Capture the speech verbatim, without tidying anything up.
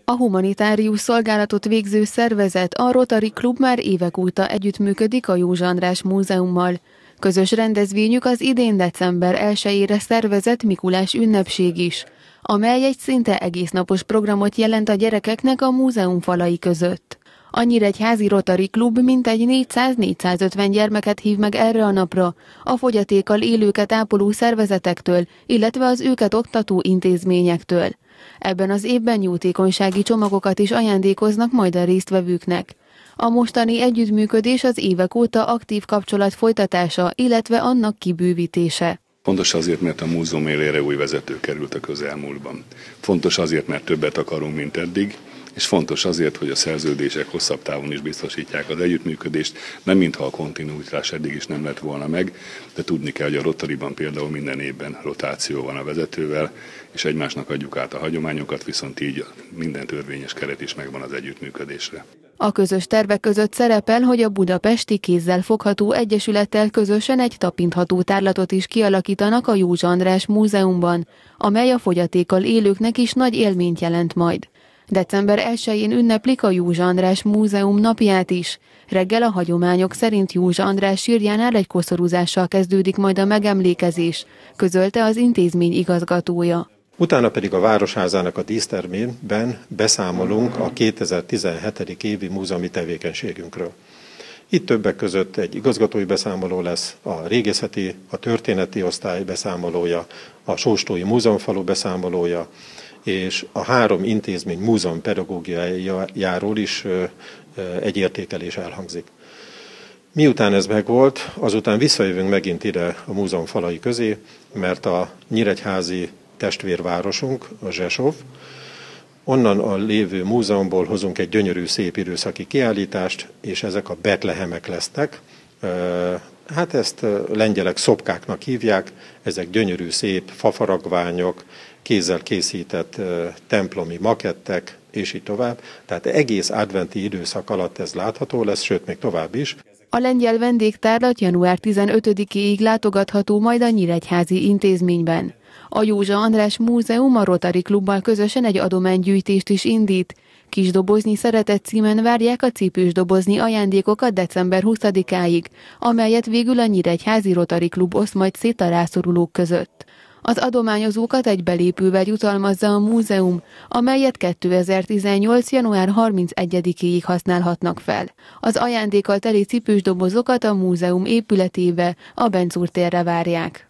A humanitárius szolgálatot végző szervezet, a Rotary Klub már évek óta együttműködik a Józsa András Múzeummal. Közös rendezvényük az idén december elsejére szervezett Mikulás ünnepség is, amely egy szinte egésznapos programot jelent a gyerekeknek a múzeum falai között. A Nyíregyházi Rotary Klub mintegy négyszáz-négyszázötven gyermeket hív meg erre a napra, a fogyatékkal élőket ápoló szervezetektől, illetve az őket oktató intézményektől. Ebben az évben jótékonysági csomagokat is ajándékoznak majd a résztvevőknek. A mostani együttműködés az évek óta aktív kapcsolat folytatása, illetve annak kibővítése. Fontos azért, mert a múzeum élére új vezető került a közelmúltban. Fontos azért, mert többet akarunk, mint eddig, és fontos azért, hogy a szerződések hosszabb távon is biztosítják az együttműködést, nem mintha a kontinuitás eddig is nem lett volna meg, de tudni kell, hogy a Rotaryban például minden évben rotáció van a vezetővel, és egymásnak adjuk át a hagyományokat, viszont így minden törvényes keret is megvan az együttműködésre. A közös tervek között szerepel, hogy a Budapesti Kézzel Fogható Egyesülettel közösen egy tapintható tárlatot is kialakítanak a Józsa András Múzeumban, amely a fogyatékkal élőknek is nagy élményt jelent majd. december elsején ünneplik a Józsa András Múzeum napját is. Reggel a hagyományok szerint Józsa András sírjánál egy koszorúzással kezdődik majd a megemlékezés, közölte az intézmény igazgatója. Utána pedig a Városházának a dísztermében beszámolunk a kétezer-tizenhetedik évi múzeumi tevékenységünkről. Itt többek között egy igazgatói beszámoló lesz, a régészeti, a történeti osztály beszámolója, a Sóstói Múzeumfalu beszámolója, és a három intézmény múzeum pedagógiájáról is egy értékelés elhangzik. Miután ez megvolt, azután visszajövünk megint ide a múzeum falai közé, mert a nyíregyházi testvérvárosunk, a Zsesov, onnan a lévő múzeumból hozunk egy gyönyörű szép időszaki kiállítást, és ezek a betlehemek lesznek. Hát ezt lengyelek szopkáknak hívják, ezek gyönyörű szép fafaragványok, kézzel készített templomi makettek, és így tovább. Tehát egész adventi időszak alatt ez látható lesz, sőt még tovább is. A lengyel vendégtárlat január tizenötödikéig látogatható majd a Nyíregyházi intézményben. A Józsa András Múzeum a Rotary Klubbal közösen egy adománygyűjtést is indít. Kisdobozni szeretett címen várják a cipős dobozni ajándékokat december huszadikáig, amelyet végül a Nyíregyházi Rotary Klub oszt majd szét a rászorulók között. Az adományozókat egy belépővel jutalmazza a múzeum, amelyet kétezer-tizennyolc. január harmincegyedikéig használhatnak fel. Az ajándékkal teli cipős dobozokat a múzeum épületébe, a Benczúr térre várják.